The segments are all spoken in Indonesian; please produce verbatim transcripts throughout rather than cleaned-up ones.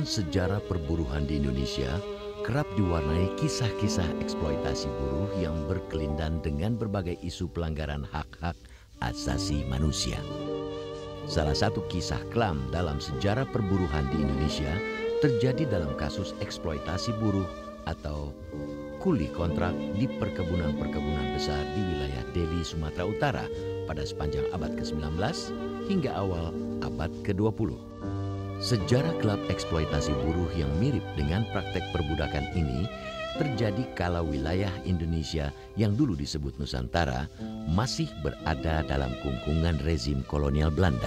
Dalam sejarah perburuhan di Indonesia, kerap diwarnai kisah-kisah eksploitasi buruh yang berkelindan dengan berbagai isu pelanggaran hak-hak asasi manusia. Salah satu kisah kelam dalam sejarah perburuhan di Indonesia terjadi dalam kasus eksploitasi buruh atau kuli kontrak di perkebunan-perkebunan besar di wilayah Deli, Sumatera Utara pada sepanjang abad ke sembilan belas hingga awal abad ke dua puluh. Sejarah gelap eksploitasi buruh yang mirip dengan praktek perbudakan ini terjadi kala wilayah Indonesia yang dulu disebut Nusantara masih berada dalam kungkungan rezim kolonial Belanda.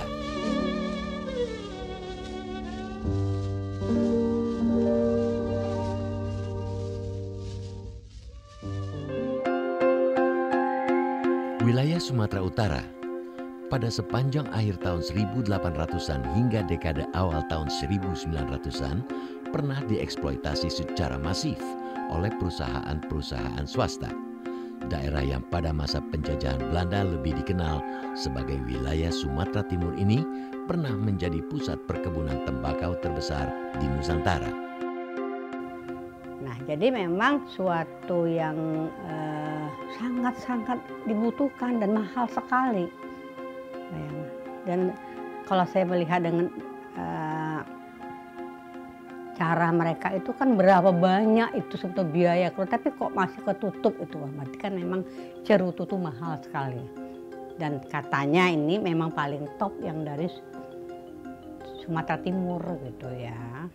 Wilayah Sumatera Utara pada sepanjang akhir tahun seribu delapan ratusan hingga dekade awal tahun seribu sembilan ratusan pernah dieksploitasi secara masif oleh perusahaan-perusahaan swasta. Daerah yang pada masa penjajahan Belanda lebih dikenal sebagai wilayah Sumatera Timur ini pernah menjadi pusat perkebunan tembakau terbesar di Nusantara. Nah, jadi memang suatu yang eh, sangat-sangat dibutuhkan dan mahal sekali. Dan kalau saya melihat dengan uh, cara mereka itu kan berapa banyak itu sebetulnya biaya keluar, tapi kok masih ketutup itu, berarti kan memang cerutu itu mahal sekali. Dan katanya ini memang paling top yang dari Sumatera Timur gitu ya.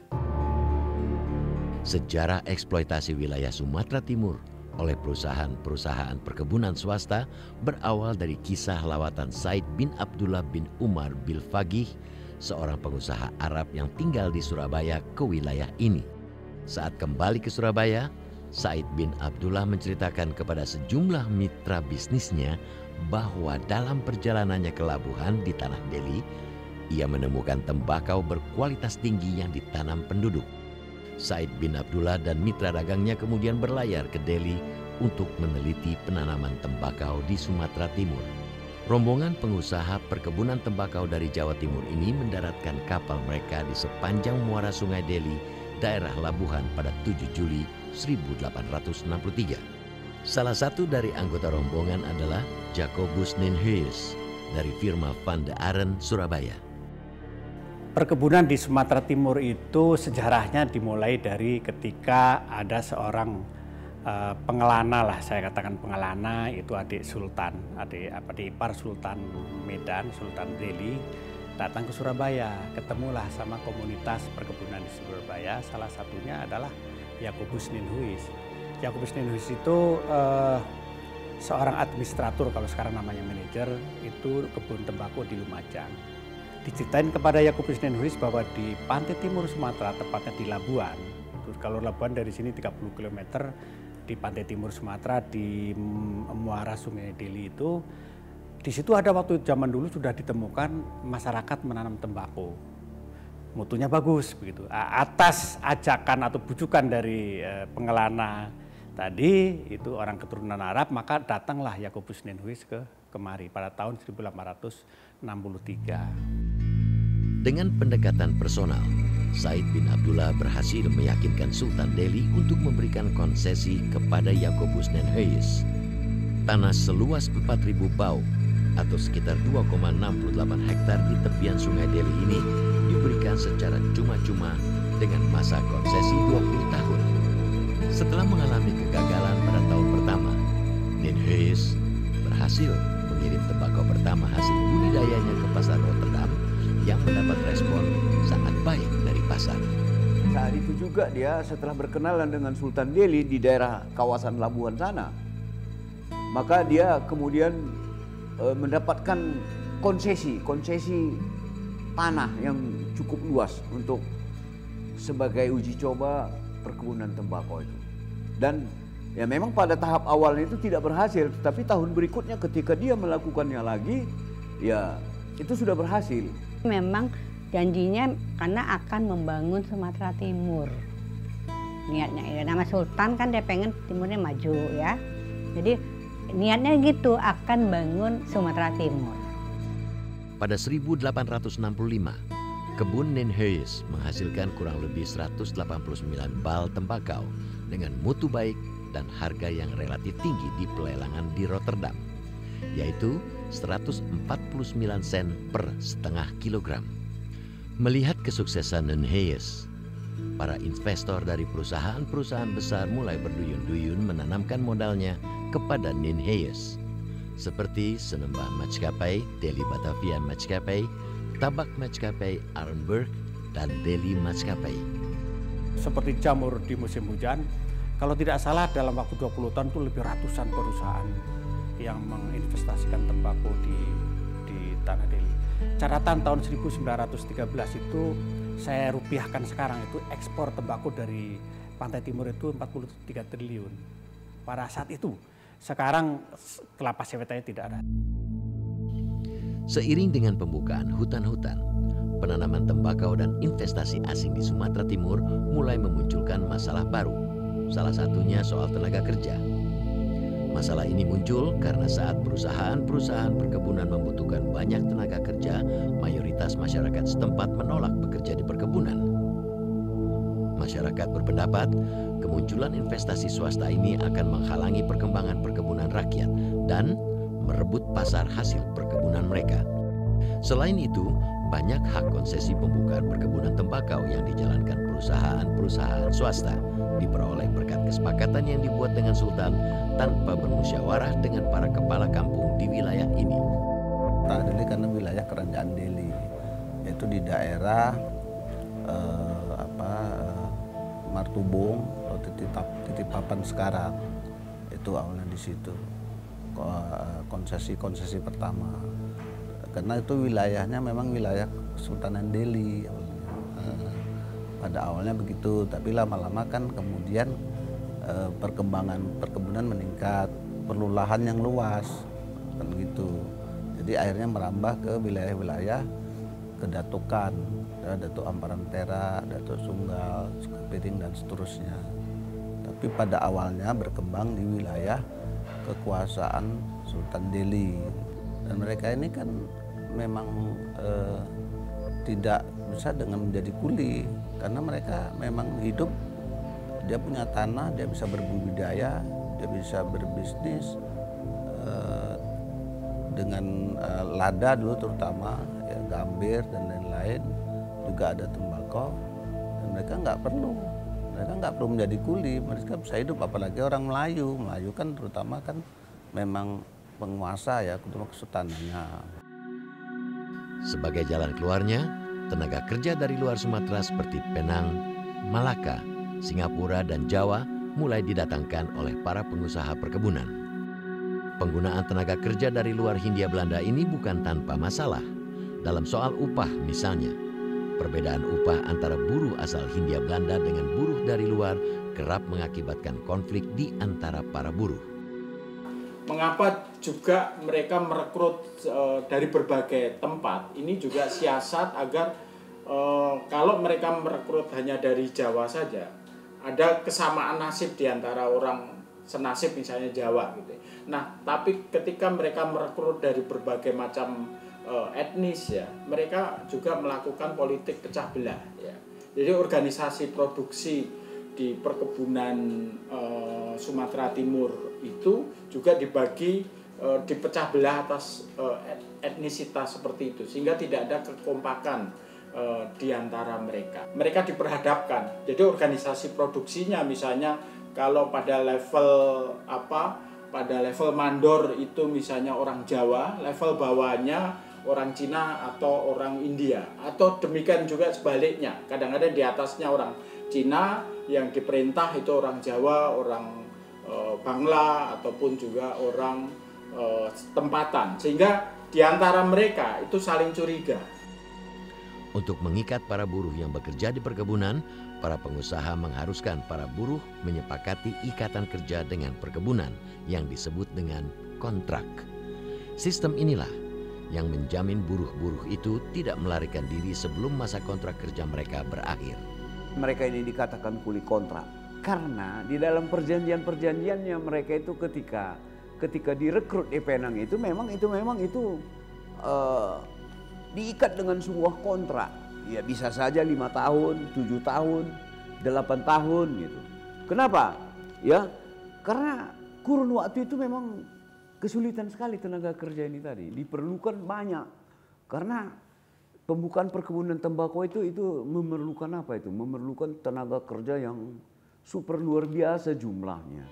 Sejarah eksploitasi wilayah Sumatera Timur oleh perusahaan-perusahaan perkebunan swasta berawal dari kisah lawatan Said bin Abdullah bin Umar bil Fagih, seorang pengusaha Arab yang tinggal di Surabaya ke wilayah ini. Saat kembali ke Surabaya, Said bin Abdullah menceritakan kepada sejumlah mitra bisnisnya bahwa dalam perjalanannya ke Labuhan di Tanah Deli, ia menemukan tembakau berkualitas tinggi yang ditanam penduduk. Said bin Abdullah dan mitra dagangnya kemudian berlayar ke Deli untuk meneliti penanaman tembakau di Sumatera Timur. Rombongan pengusaha perkebunan tembakau dari Jawa Timur ini mendaratkan kapal mereka di sepanjang muara Sungai Deli, daerah Labuhan pada tujuh Juli seribu delapan ratus enam puluh tiga. Salah satu dari anggota rombongan adalah Jacobus Ninhuis dari firma Van de Aren, Surabaya. Perkebunan di Sumatera Timur itu sejarahnya dimulai dari ketika ada seorang uh, pengelana lah, saya katakan pengelana, itu adik Sultan, adik apa adik ipar Sultan Medan, Sultan Deli, datang ke Surabaya, ketemulah sama komunitas perkebunan di Surabaya. Salah satunya adalah Jacobus Ninhuis. Jacobus Ninhuis itu uh, seorang administrator, kalau sekarang namanya manajer, itu kebun tembakau di Lumajang. Diceritain kepada Jacobus Ninhuis bahwa di pantai timur Sumatera, tepatnya di Labuan, kalau Labuan dari sini tiga puluh kilometer, di pantai timur Sumatera di muara Sungai Deli itu, di situ ada waktu zaman dulu sudah ditemukan masyarakat menanam tembakau. Mutunya bagus begitu. Atas ajakan atau bujukan dari pengelana tadi, itu orang keturunan Arab, maka datanglah Jacobus Ninhuis ke kemari pada tahun seribu delapan ratus enam puluh tiga. Dengan pendekatan personal, Said bin Abdullah berhasil meyakinkan Sultan Deli untuk memberikan konsesi kepada Jacobus Ninhuis. Tanah seluas empat ribu bau atau sekitar dua koma enam delapan hektar di tepian Sungai Deli ini diberikan secara cuma-cuma dengan masa konsesi dua puluh tahun. Setelah mengalami kegagalan pada tahun pertama, Ninhuis berhasil mengirim tembakau pertama hasil budidayanya ke pasar Rotterdam yang mendapat respon sangat baik dari pasar. Saat itu juga dia setelah berkenalan dengan Sultan Deli di daerah kawasan Labuan sana, maka dia kemudian e, mendapatkan konsesi, konsesi tanah yang cukup luas untuk sebagai uji coba perkebunan tembakau itu. Dan ya memang pada tahap awalnya itu tidak berhasil, tapi tahun berikutnya ketika dia melakukannya lagi, ya itu sudah berhasil. Memang janjinya karena akan membangun Sumatera Timur. Niatnya ya, nama Sultan kan dia pengen timurnya maju ya. Jadi niatnya gitu, akan bangun Sumatera Timur. Pada seribu delapan ratus enam puluh lima, Kebun Ninhuis menghasilkan kurang lebih seratus delapan puluh sembilan bal tembakau dengan mutu baik dan harga yang relatif tinggi di pelelangan di Rotterdam, yaitu seratus empat puluh sembilan sen per setengah kilogram. Melihat kesuksesan Ninhuis, para investor dari perusahaan-perusahaan besar mulai berduyun-duyun menanamkan modalnya kepada Ninhuis, seperti Senembah Maatskappij, Deli Batavia Maatskappij, Tabak Maatskappij Arenberg, dan Deli Maatskappij. Seperti jamur di musim hujan, kalau tidak salah dalam waktu dua puluh tahun itu lebih ratusan perusahaan yang menginvestasikan tembakau di, di Tanah Deli. Catatan tahun seribu sembilan ratus tiga belas itu saya rupiahkan sekarang itu ekspor tembakau dari Pantai Timur itu empat puluh tiga triliun pada saat itu. Sekarang kelapa sawitnya tidak ada. Seiring dengan pembukaan hutan-hutan, penanaman tembakau dan investasi asing di Sumatera Timur mulai memunculkan masalah baru. Salah satunya soal tenaga kerja. Masalah ini muncul karena saat perusahaan-perusahaan perkebunan membutuhkan banyak tenaga kerja, mayoritas masyarakat setempat menolak bekerja di perkebunan. Masyarakat berpendapat kemunculan investasi swasta ini akan menghalangi perkembangan perkebunan rakyat dan merebut pasar hasil perkebunan mereka. Selain itu, banyak hak konsesi pembukaan perkebunan tembakau yang dijalankan perusahaan-perusahaan swasta diperoleh berkat kesepakatan yang dibuat dengan Sultan tanpa bermusyawarah dengan para kepala kampung di wilayah ini. Tanah Deli karena wilayah Kerajaan Deli, yaitu di daerah eh, apa eh, Martubung atau Titip, Titipapan sekarang, itu awalnya di situ konsesi-konsesi pertama. Karena itu wilayahnya memang wilayah Kesultanan Deli. Eh, pada awalnya begitu, tapi lama-lama kan kemudian eh, perkembangan perkebunan meningkat, perlu lahan yang luas, kan gitu. Jadi akhirnya merambah ke wilayah-wilayah kedatukan, ya, Datuk Amparampera, Datuk Sunggal, Sukapiring dan seterusnya. Tapi pada awalnya berkembang di wilayah kekuasaan Sultan Deli, dan mereka ini kan memang eh, tidak bisa dengan menjadi kuli, karena mereka memang hidup, dia punya tanah, dia bisa berbudidaya, dia bisa berbisnis eh, dengan eh, lada dulu terutama, ya, gambir dan lain-lain, juga ada tembakau, dan mereka nggak perlu mereka nggak perlu menjadi kuli, mereka bisa hidup. Apalagi orang Melayu, Melayu kan terutama kan memang penguasa, ya, terutama kesultanannya. Sebagai jalan keluarnya, tenaga kerja dari luar Sumatera seperti Penang, Malaka, Singapura, dan Jawa mulai didatangkan oleh para pengusaha perkebunan. Penggunaan tenaga kerja dari luar Hindia Belanda ini bukan tanpa masalah. Dalam soal upah misalnya, perbedaan upah antara buruh asal Hindia Belanda dengan buruh dari luar kerap mengakibatkan konflik di antara para buruh. Mengapa juga mereka merekrut e, dari berbagai tempat? Ini juga siasat agar e, kalau mereka merekrut hanya dari Jawa saja, ada kesamaan nasib di antara orang senasib misalnya Jawa gitu. Nah, tapi ketika mereka merekrut dari berbagai macam etnis, ya, mereka juga melakukan politik pecah belah, ya. Jadi organisasi produksi di perkebunan uh, Sumatera Timur itu juga dibagi, uh, dipecah belah atas uh, etnisitas seperti itu, sehingga tidak ada kekompakan uh, di antara mereka. Mereka diperhadapkan. Jadi organisasi produksinya misalnya kalau pada level apa, pada level mandor itu misalnya orang Jawa, level bawahnya orang Cina atau orang India, atau demikian juga sebaliknya. Kadang-kadang di atasnya orang Cina, yang diperintah itu orang Jawa, orang e, Bangla, ataupun juga orang e, tempatan. Sehingga di antara mereka itu saling curiga. Untuk mengikat para buruh yang bekerja di perkebunan, para pengusaha mengharuskan para buruh menyepakati ikatan kerja dengan perkebunan yang disebut dengan kontrak. Sistem inilah yang menjamin buruh-buruh itu tidak melarikan diri sebelum masa kontrak kerja mereka berakhir. Mereka ini dikatakan kuli kontrak karena di dalam perjanjian-perjanjiannya mereka itu ketika ketika direkrut di Penang itu memang itu memang itu uh, diikat dengan sebuah kontrak, Ya bisa saja lima tahun, tujuh tahun, delapan tahun gitu. Kenapa? Ya karena kurun waktu itu memang kesulitan sekali tenaga kerja ini tadi. Diperlukan banyak karena pembukaan perkebunan tembakau itu itu memerlukan apa itu? Memerlukan tenaga kerja yang super luar biasa jumlahnya.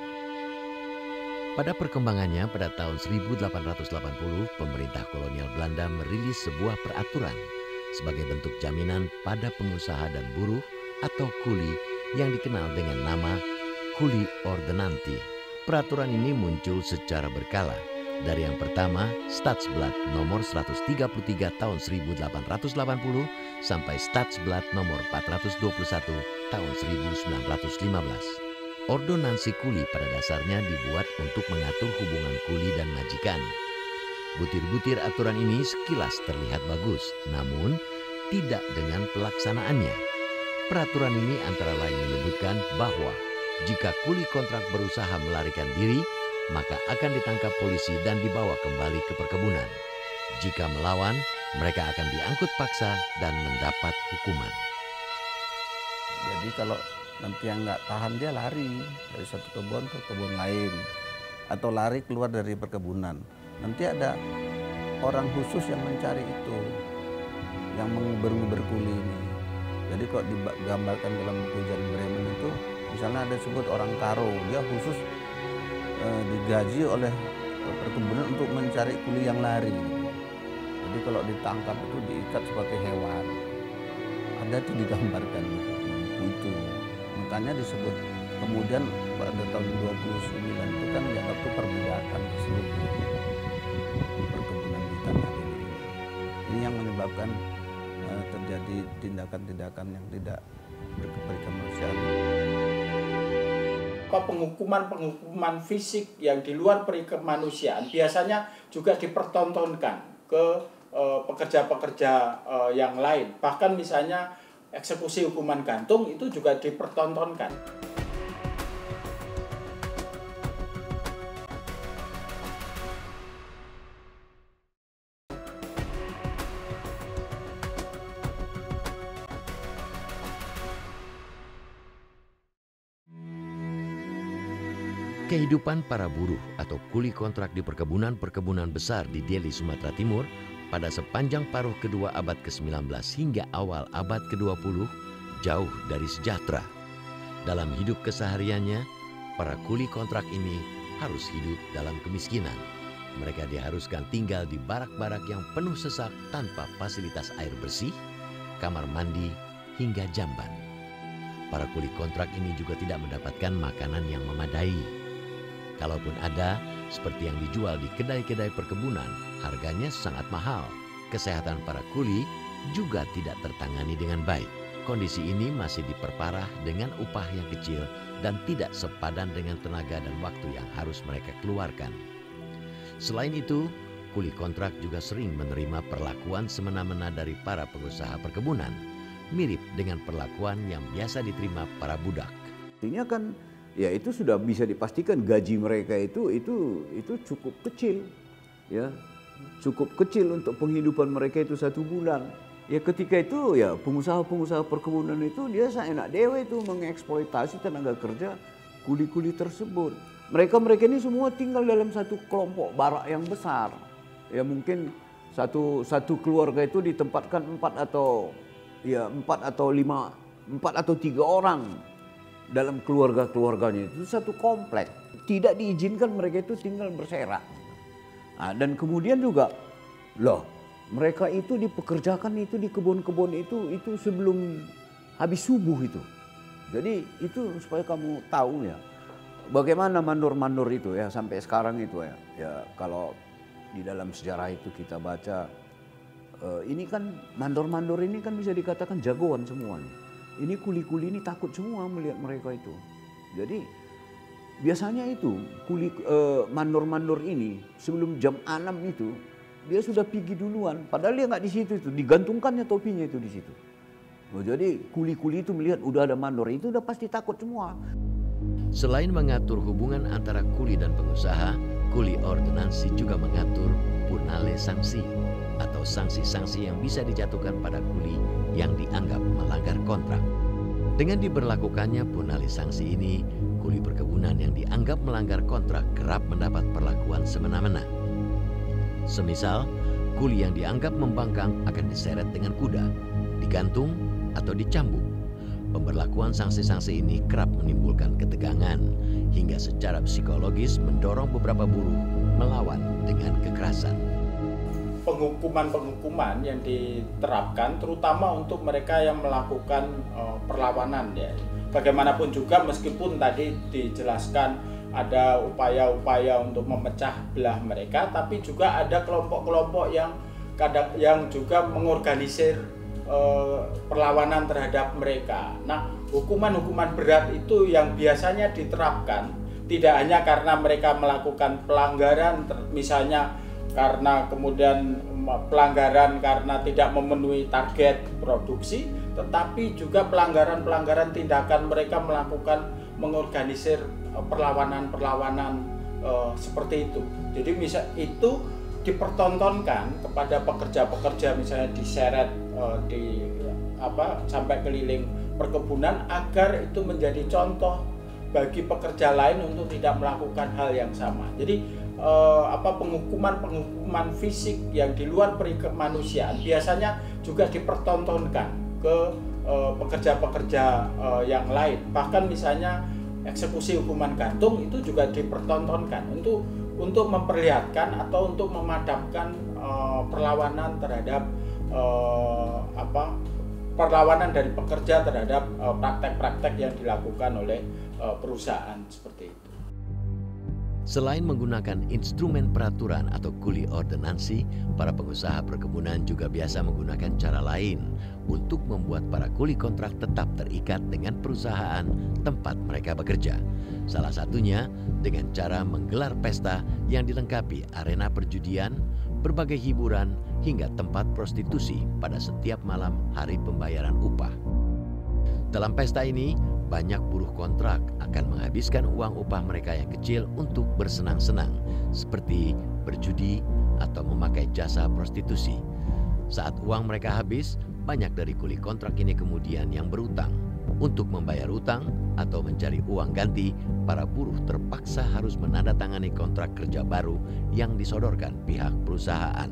Pada perkembangannya pada tahun seribu delapan ratus delapan puluh, pemerintah kolonial Belanda merilis sebuah peraturan sebagai bentuk jaminan pada pengusaha dan buruh atau kuli yang dikenal dengan nama Kuli Ordonantie. Peraturan ini muncul secara berkala. Dari yang pertama, Stadsblad nomor seratus tiga puluh tiga tahun seribu delapan ratus delapan puluh sampai Stadsblad nomor empat ratus dua puluh satu tahun seribu sembilan ratus lima belas. Ordonansi kuli pada dasarnya dibuat untuk mengatur hubungan kuli dan majikan. Butir-butir aturan ini sekilas terlihat bagus, namun tidak dengan pelaksanaannya. Peraturan ini antara lain menyebutkan bahwa jika kuli kontrak berusaha melarikan diri, maka akan ditangkap polisi dan dibawa kembali ke perkebunan. Jika melawan, mereka akan diangkut paksa dan mendapat hukuman. Jadi kalau nanti yang nggak tahan dia lari dari satu kebun ke kebun lain atau lari keluar dari perkebunan. Nanti ada orang khusus yang mencari itu, yang menguber-nguber kuli ini. Jadi kalau digambarkan dalam buku Jan Bremen itu, misalnya ada disebut orang karo, dia khusus e, digaji oleh perkebunan untuk mencari kuli yang lari. Jadi kalau ditangkap itu diikat seperti hewan. Ada itu digambarkan di buku itu. Makanya disebut kemudian pada tahun dua puluh sembilan itu kan dianggap itu perbudakan seluruh perkebunan di tanah ini. Ini yang menyebabkan uh, terjadi tindakan-tindakan yang tidak berkemanusiaan. Penghukuman-penghukuman fisik yang di luar perikemanusiaan biasanya juga dipertontonkan ke uh, pekerja-pekerja uh, yang lain. Bahkan misalnya eksekusi hukuman gantung itu juga dipertontonkan. Kehidupan para buruh atau kuli kontrak di perkebunan-perkebunan besar di Deli, Sumatera Timur pada sepanjang paruh kedua abad ke sembilan belas hingga awal abad ke dua puluh jauh dari sejahtera. Dalam hidup kesehariannya, para kuli kontrak ini harus hidup dalam kemiskinan. Mereka diharuskan tinggal di barak-barak yang penuh sesak tanpa fasilitas air bersih, kamar mandi, hingga jamban. Para kuli kontrak ini juga tidak mendapatkan makanan yang memadai. Kalaupun ada, seperti yang dijual di kedai-kedai perkebunan, harganya sangat mahal. Kesehatan para kuli juga tidak tertangani dengan baik. Kondisi ini masih diperparah dengan upah yang kecil dan tidak sepadan dengan tenaga dan waktu yang harus mereka keluarkan. Selain itu, kuli kontrak juga sering menerima perlakuan semena-mena dari para pengusaha perkebunan, mirip dengan perlakuan yang biasa diterima para budak. Artinya kan ya itu sudah bisa dipastikan gaji mereka itu itu itu cukup kecil, ya cukup kecil untuk penghidupan mereka itu satu bulan. Ya ketika itu ya pengusaha-pengusaha perkebunan itu dia seenak dewe itu mengeksploitasi tenaga kerja kuli-kuli tersebut. Mereka-mereka ini semua tinggal dalam satu kelompok barak yang besar. Ya mungkin satu satu keluarga itu ditempatkan empat atau ya empat atau lima empat atau tiga orang. Dalam keluarga-keluarganya itu satu komplek, tidak diizinkan mereka itu tinggal berserak. Nah, dan kemudian juga, loh, mereka itu dipekerjakan itu di kebun-kebun itu itu sebelum habis subuh itu. Jadi itu supaya kamu tahu ya, bagaimana mandor-mandor itu ya sampai sekarang itu ya. Ya kalau di dalam sejarah itu kita baca, uh, ini kan mandor-mandor ini kan bisa dikatakan jagoan semuanya. Ini kuli-kuli ini takut semua melihat mereka itu. Jadi biasanya itu kuli uh, mandor-mandor ini sebelum jam enam itu dia sudah pergi duluan. Padahal dia nggak di situ itu, digantungkannya topinya itu di situ. Oh, jadi kuli-kuli itu melihat udah ada mandor itu udah pasti takut semua. Selain mengatur hubungan antara kuli dan pengusaha, kuli ordonansi juga mengatur punale mengenai sanksi atau sanksi-sanksi yang bisa dijatuhkan pada kuli yang dianggap melanggar kontrak. Dengan diberlakukannya punali sanksi ini, kuli perkebunan yang dianggap melanggar kontrak kerap mendapat perlakuan semena-mena. Semisal, kuli yang dianggap membangkang akan diseret dengan kuda, digantung, atau dicambuk. Pemberlakuan sanksi-sanksi ini kerap menimbulkan ketegangan hingga secara psikologis mendorong beberapa buruh melawan dengan kekerasan. Penghukuman-penghukuman yang diterapkan terutama untuk mereka yang melakukan uh, perlawanan ya. Bagaimanapun juga meskipun tadi dijelaskan ada upaya-upaya untuk memecah belah mereka, tapi juga ada kelompok-kelompok yang kadang yang juga mengorganisir uh, perlawanan terhadap mereka. Nah, hukuman-hukuman berat itu yang biasanya diterapkan tidak hanya karena mereka melakukan pelanggaran, misalnya karena kemudian pelanggaran karena tidak memenuhi target produksi, tetapi juga pelanggaran-pelanggaran tindakan mereka melakukan mengorganisir perlawanan-perlawanan uh, seperti itu. Jadi misal itu dipertontonkan kepada pekerja-pekerja misalnya diseret uh, di apa sampai keliling perkebunan agar itu menjadi contoh bagi pekerja lain untuk tidak melakukan hal yang sama. Jadi Uh, apa penghukuman-penghukuman fisik yang di luar perikemanusiaan biasanya juga dipertontonkan ke uh, pekerja-pekerja uh, yang lain. Bahkan misalnya eksekusi hukuman gantung itu juga dipertontonkan untuk untuk memperlihatkan atau untuk memadamkan uh, perlawanan terhadap uh, apa perlawanan dari pekerja terhadap uh, praktek-praktek yang dilakukan oleh uh, perusahaan seperti itu. Selain menggunakan instrumen peraturan atau kuli ordonansi, para pengusaha perkebunan juga biasa menggunakan cara lain untuk membuat para kuli kontrak tetap terikat dengan perusahaan tempat mereka bekerja. Salah satunya dengan cara menggelar pesta yang dilengkapi arena perjudian, berbagai hiburan, hingga tempat prostitusi pada setiap malam hari pembayaran upah. Dalam pesta ini, banyak buruh kontrak akan menghabiskan uang upah mereka yang kecil untuk bersenang-senang, seperti berjudi atau memakai jasa prostitusi. Saat uang mereka habis, banyak dari kuli kontrak ini kemudian yang berutang. Untuk membayar utang atau mencari uang ganti, para buruh terpaksa harus menandatangani kontrak kerja baru yang disodorkan pihak perusahaan.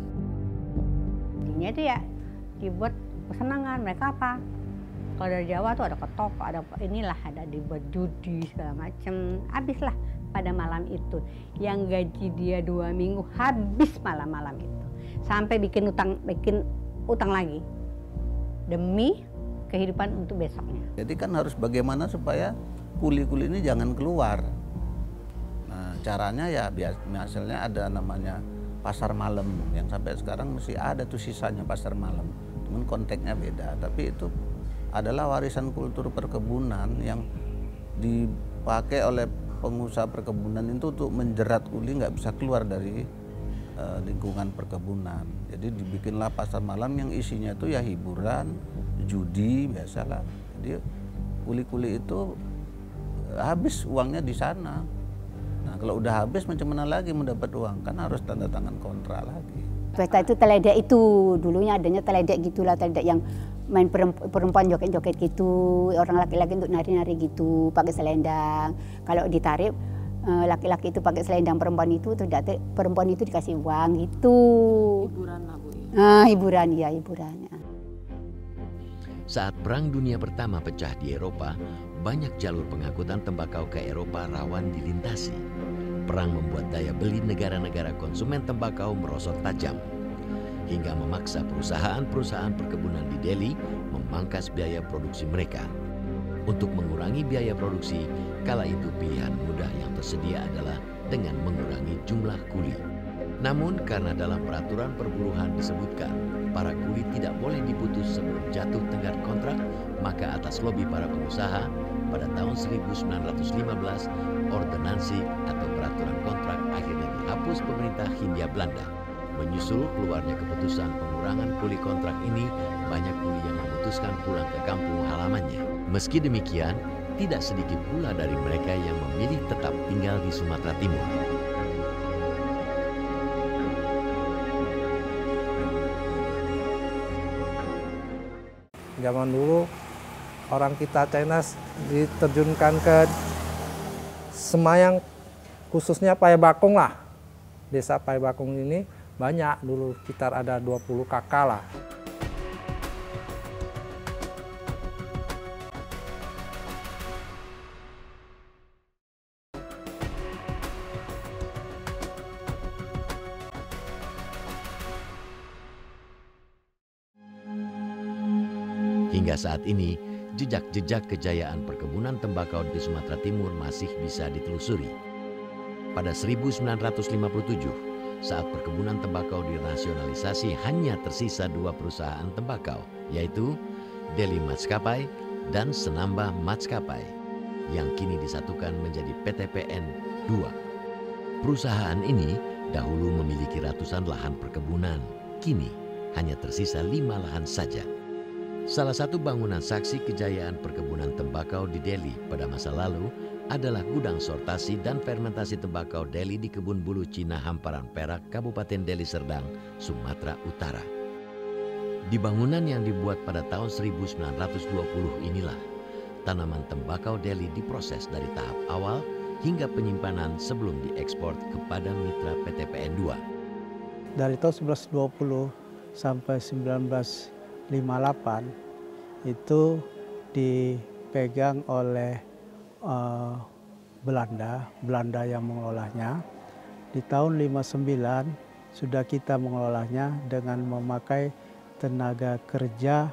Intinya itu ya dibuat kesenangan mereka apa? Kalau dari Jawa tuh ada ketok, ada inilah, ada dibuat judi segala macam. Habislah pada malam itu. Yang gaji dia dua minggu habis malam-malam itu. Sampai bikin utang, bikin utang lagi demi kehidupan untuk besoknya. Jadi kan harus bagaimana supaya kuli-kuli ini jangan keluar. Nah, caranya ya misalnya ada namanya pasar malam yang sampai sekarang masih ada tuh sisanya pasar malam. Cuman konteksnya beda, tapi itu adalah warisan kultur perkebunan yang dipakai oleh pengusaha perkebunan itu untuk menjerat kuli nggak bisa keluar dari uh, lingkungan perkebunan. Jadi dibikinlah pasar malam yang isinya itu ya hiburan, judi biasalah. Jadi kuli-kuli itu habis uangnya di sana. Nah kalau udah habis macam mana lagi mendapat uang? Kan harus tanda tangan kontrak lagi. Pesta itu teledek itu, dulunya adanya teledek gitulah, teledek yang main perempuan joget-joget gitu, orang laki-laki untuk nari-nari gitu, pakai selendang. Kalau ditarik laki-laki itu pakai selendang, perempuan itu tidak, perempuan itu dikasih uang gitu. Hiburan lah Bu. Ah, hiburan ya, hiburan. Ya. Saat Perang Dunia Pertama pecah di Eropa, banyak jalur pengangkutan tembakau ke Eropa rawan dilintasi. Perang membuat daya beli negara-negara konsumen tembakau merosot tajam, hingga memaksa perusahaan-perusahaan perkebunan di Delhi memangkas biaya produksi mereka. Untuk mengurangi biaya produksi, kala itu pilihan mudah yang tersedia adalah dengan mengurangi jumlah kuli. Namun karena dalam peraturan perburuhan disebutkan, para kuli tidak boleh diputus sebelum jatuh tenggat kontrak, maka atas lobi para pengusaha, pada tahun seribu sembilan ratus lima belas, ordonansi atau peraturan kontrak akhirnya dihapus pemerintah Hindia Belanda. Menyusul keluarnya keputusan pengurangan kuli kontrak ini, banyak kuli yang memutuskan pulang ke kampung halamannya. Meski demikian, tidak sedikit pula dari mereka yang memilih tetap tinggal di Sumatera Timur. zaman dulu orang kita Chinese diterjunkan ke Semayang, khususnya Payabakung lah. Desa Payabakung ini banyak dulu, sekitar ada dua puluh kakak lah. Hingga saat ini, jejak-jejak kejayaan perkebunan tembakau di Sumatera Timur masih bisa ditelusuri. Pada seribu sembilan ratus lima puluh tujuh, saat perkebunan tembakau dinasionalisasi, hanya tersisa dua perusahaan tembakau, yaitu Deli Maskapai dan Senamba Maskapai, yang kini disatukan menjadi P T P N dua. Perusahaan ini dahulu memiliki ratusan lahan perkebunan, kini hanya tersisa lima lahan saja. Salah satu bangunan saksi kejayaan perkebunan tembakau di Deli pada masa lalu adalah gudang sortasi dan fermentasi tembakau Deli di Kebun Bulu Cina, Hamparan Perak, Kabupaten Deli Serdang, Sumatera Utara. Di bangunan yang dibuat pada tahun seribu sembilan ratus dua puluh inilah, tanaman tembakau Deli diproses dari tahap awal hingga penyimpanan sebelum diekspor kepada mitra P T P N dua. Dari tahun seribu sembilan ratus dua puluh sampai seribu sembilan ratus lima puluh delapan itu dipegang oleh uh, Belanda, Belanda yang mengelolanya. Di tahun lima puluh sembilan sudah kita mengelolanya dengan memakai tenaga kerja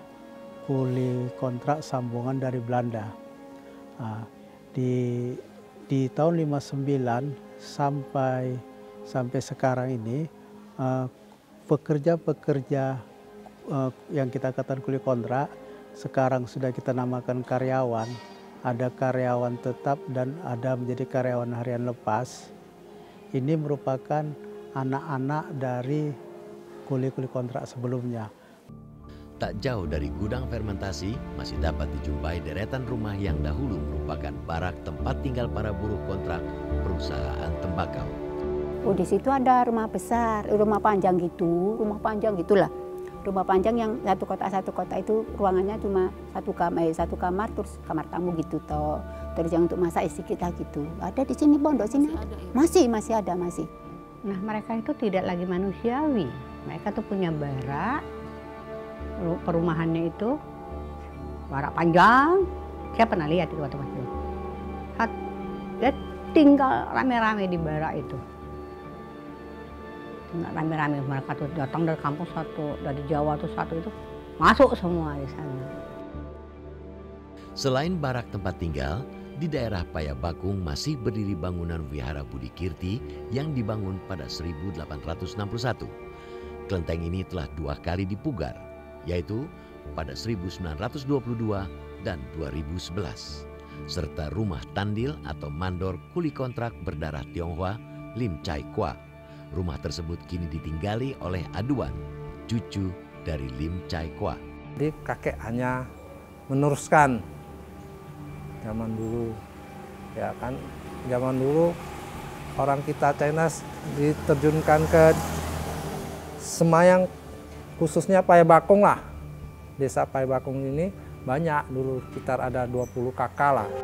kuli kontrak sambungan dari Belanda. Nah, di di tahun lima puluh sembilan sampai sampai sekarang ini uh, pekerja-pekerja uh, yang kita katakan kuli kontrak sekarang sudah kita namakan karyawan. Ada karyawan tetap dan ada menjadi karyawan harian lepas. Ini merupakan anak-anak dari kuli-kuli kontrak sebelumnya. Tak jauh dari gudang fermentasi masih dapat dijumpai deretan rumah yang dahulu merupakan barak tempat tinggal para buruh kontrak perusahaan tembakau. Oh, di situ ada rumah besar, rumah panjang gitu, rumah panjang gitulah. Rumah panjang yang satu kotak satu kotak itu ruangannya cuma satu kamar, eh, satu kamar terus kamar tamu gitu toh. Terus yang untuk masak isi kita gitu. Ada di sini pondok sini. Masih ada, ya? Masih masih ada masih. Nah, mereka itu tidak lagi manusiawi. Mereka tuh punya barak, perumahannya itu barak panjang. Saya pernah lihat itu waktu kecil. Dia tinggal rame-rame di barak itu. Rame-rame mereka tuh datang dari kampung satu, dari Jawa tuh satu itu masuk semua di sana. Selain barak tempat tinggal, di daerah Payabakung masih berdiri bangunan Wihara Budi Kirti yang dibangun pada seribu delapan ratus enam puluh satu. Kelenteng ini telah dua kali dipugar, yaitu pada seribu sembilan ratus dua puluh dua dan dua ribu sebelas. Serta rumah tandil atau mandor kuli kontrak berdarah Tionghoa Lim Chai Kwa. Rumah tersebut kini ditinggali oleh Aduan, cucu dari Lim Chai Kwa. Jadi kakek hanya meneruskan zaman dulu, ya kan, zaman dulu orang kita Chinese diterjunkan ke Semayang, khususnya Payabakung lah. Desa Payabakung ini banyak dulu, sekitar ada dua puluh kakak lah.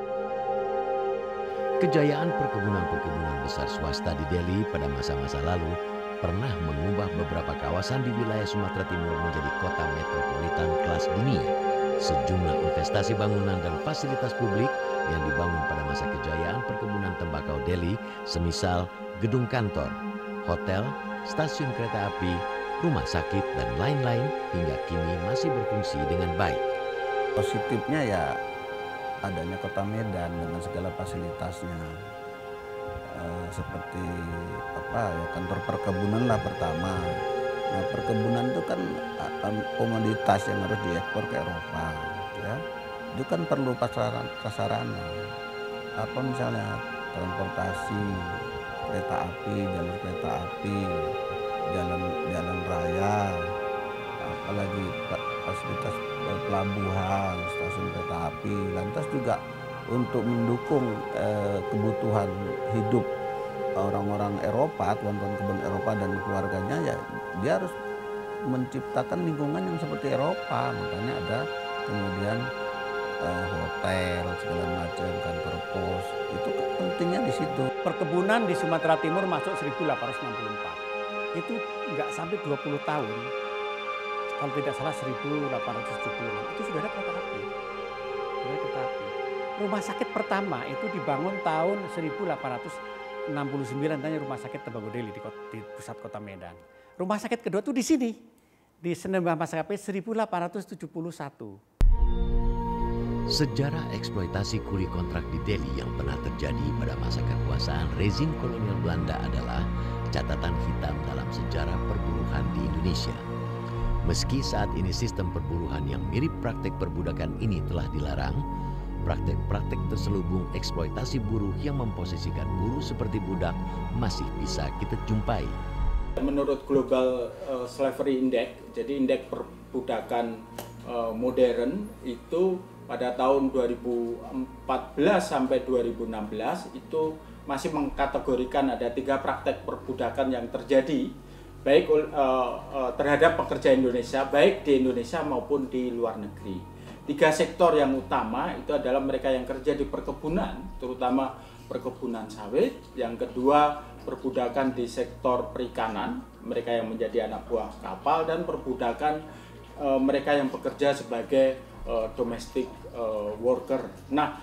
Kejayaan perkebunan-perkebunan besar swasta di Deli pada masa-masa lalu pernah mengubah beberapa kawasan di wilayah Sumatera Timur menjadi kota metropolitan kelas dunia. Sejumlah investasi bangunan dan fasilitas publik yang dibangun pada masa kejayaan perkebunan tembakau Deli, semisal gedung kantor, hotel, stasiun kereta api, rumah sakit, dan lain-lain hingga kini masih berfungsi dengan baik. Positifnya ya adanya kota Medan dengan segala fasilitasnya, e, seperti apa ya, kantor perkebunan lah pertama. Nah, perkebunan itu kan komoditas yang harus diekspor ke Eropa, ya. Itu kan perlu prasarana, prasarana. Apa misalnya transportasi, kereta api, jalur kereta api, jalan jalan raya, apalagi fasilitas pelabuhan, stasiun kereta api, lantas juga untuk mendukung eh, kebutuhan hidup orang-orang Eropa, tuan-tuan kebun Eropa dan keluarganya, ya dia harus menciptakan lingkungan yang seperti Eropa. Makanya ada kemudian uh, hotel segala macam, kantor pos, itu pentingnya di situ. Perkebunan di Sumatera Timur masuk seribu delapan ratus enam puluh empat. Itu nggak sampai dua puluh tahun. Kalau tidak salah seribu delapan ratus tujuh puluh. Itu sudah ada kereta api. Sudah ada kereta api. Rumah sakit pertama itu dibangun tahun seribu delapan ratus enam puluh sembilan, namanya Rumah Sakit Tembagapura di, di pusat kota Medan. Rumah sakit kedua itu di sini, di Senembah Maskapai seribu delapan ratus tujuh puluh satu. Sejarah eksploitasi kuli kontrak di Delhi yang pernah terjadi pada masa kekuasaan rezim kolonial Belanda adalah catatan hitam dalam sejarah perburuhan di Indonesia. Meski saat ini sistem perburuhan yang mirip praktek perbudakan ini telah dilarang, praktek-praktek terselubung eksploitasi buruh yang memposisikan buruh seperti budak masih bisa kita jumpai. Menurut Global uh, Slavery Index, jadi indeks perbudakan uh, modern itu pada tahun dua ribu empat belas sampai dua ribu enam belas itu masih mengkategorikan ada tiga praktek perbudakan yang terjadi baik uh, uh, terhadap pekerja Indonesia, baik di Indonesia maupun di luar negeri. Tiga sektor yang utama itu adalah mereka yang kerja di perkebunan, terutama perkebunan sawit. Yang kedua, perbudakan di sektor perikanan, mereka yang menjadi anak buah kapal, dan perbudakan e, mereka yang bekerja sebagai e, domestic e, worker. Nah,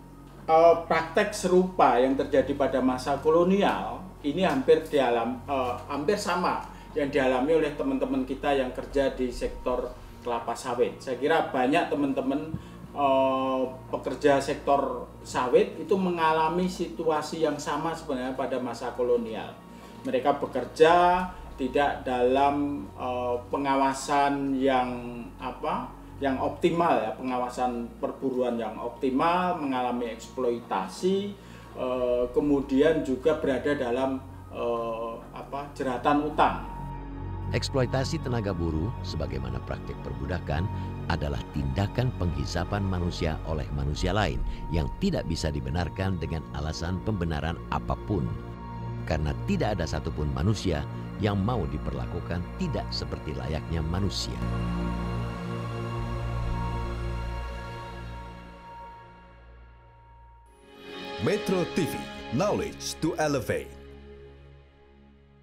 e, praktek serupa yang terjadi pada masa kolonial ini hampir dialam, e, hampir sama yang dialami oleh teman-teman kita yang kerja di sektor kelapa sawit. Saya kira banyak teman-teman eh, pekerja sektor sawit itu mengalami situasi yang sama sebenarnya pada masa kolonial. Mereka bekerja tidak dalam eh, pengawasan yang apa? yang optimal ya, pengawasan perburuan yang optimal, mengalami eksploitasi, eh, kemudian juga berada dalam eh, apa? jeratan utang. Eksploitasi tenaga buruh sebagaimana praktik perbudakan adalah tindakan penghisapan manusia oleh manusia lain yang tidak bisa dibenarkan dengan alasan pembenaran apapun. Karena tidak ada satupun manusia yang mau diperlakukan tidak seperti layaknya manusia. Metro T V, knowledge to elevate.